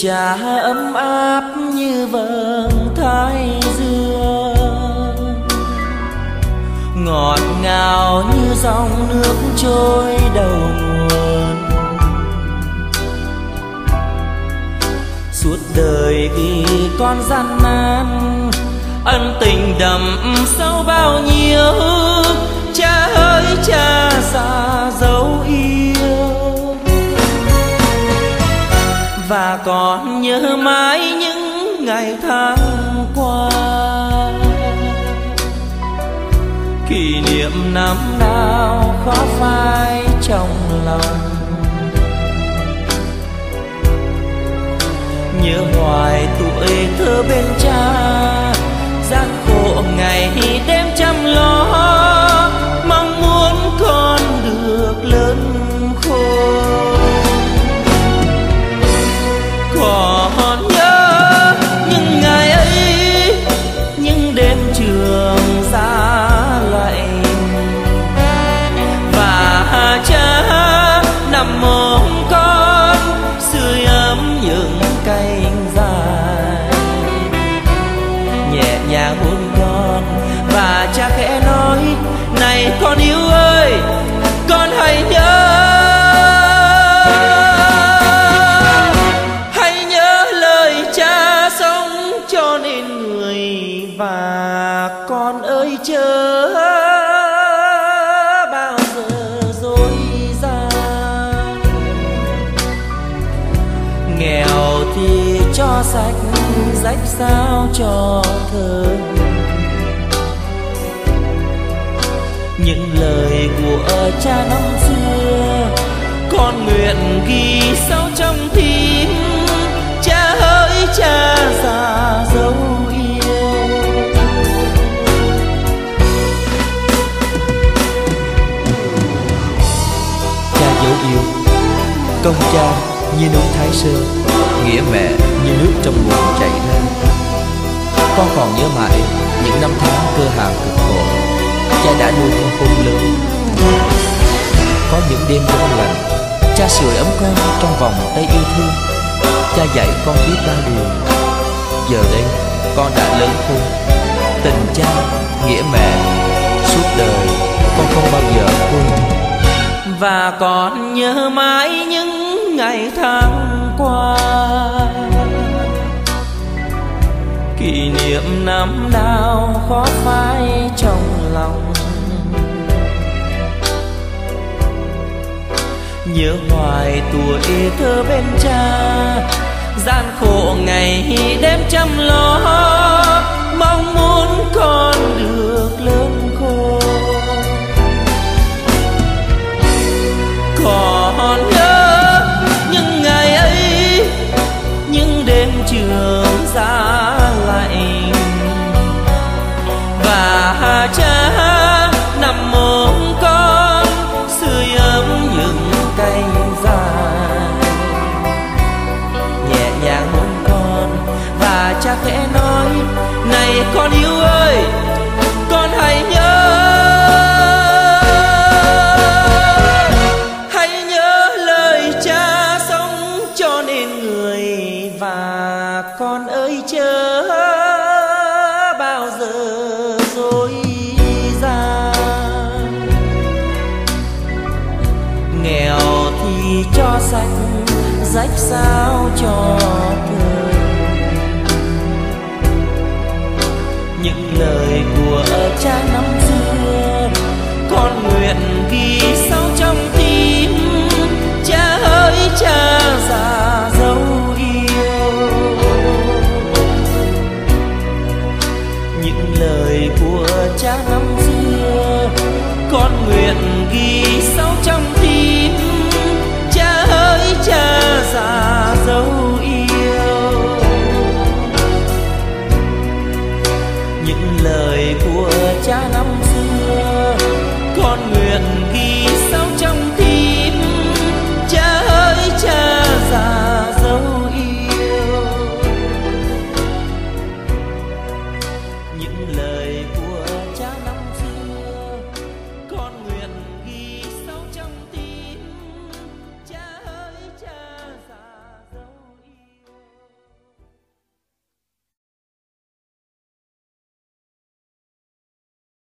cha ấm áp như vầng thái dương, ngọt ngào như dòng nước trôi đầu nguồn. Suốt đời vì con gian nan, ân tình đậm sâu bao nhiêu. Cha ơi cha già dấu yêu, và còn nhớ mãi những ngày tháng qua. Kỷ niệm năm nào khó phai trong lòng, nhớ hoài tuổi thơ bên cha. Gian khổ ngày đêm chăm lo, mong muốn con được lớn khôn. Còn nhớ những ngày ấy, những đêm trường giá lạnh, và cha nằm ôm con sưởi ấm những cánh dài. Nhẹ nhàng hôn con và cha khẽ nói: này con yêu ơi, con hãy nhớ, hãy nhớ lời cha sống cho nên người. Và con ơi chớ bao giờ dối gian, nghèo thì cho sạch, rách sao cho thơ. Những lời của cha năm xưa con nguyện ghi sâu trong tim. Cha ơi cha già dấu yêu, cha dấu yêu. Công cha như núi Thái Sơn, nghĩa mẹ như nước trong nguồn chảy ra. Con còn nhớ mãi những năm tháng cơ hàn cực khổ, cha đã nuôi con khôn lớn. Có những đêm giông lạnh, cha sưởi ấm con trong vòng tay yêu thương. Cha dạy con biết bao điều. Giờ đây con đã lớn khôn, tình cha, nghĩa mẹ, suốt đời con không bao giờ quên. và còn nhớ mãi những ngày tháng qua. Kỷ niệm năm nào khó phai trong lòng, nhớ hoài tuổi thơ bên cha. Gian khổ ngày đêm chăm lo, mong muốn con được lớn khôn. Còn nhớ những ngày ấy, những đêm trường giá lạnh, và cha nằm ôm con sưởi ấm những cánh dài. Nhẹ nhàng hôn con và cha khẽ nói: này con yêu ơi, con hãy nhớ, hãy nhớ lời cha sống cho nên người. Và con ơi chớ bao giờ dối gian, nghèo thì cho sạch, rách sao cho thơ. Những lời của cha năm xưa con nguyện ghi sâu trong tim. Cha ơi cha già dấu yêu, những lời của cha năm xưa con nguyện ghi sâu trong tim. Cha ơi cha già dấu yêu, những lời của cha năm xưa con nguyện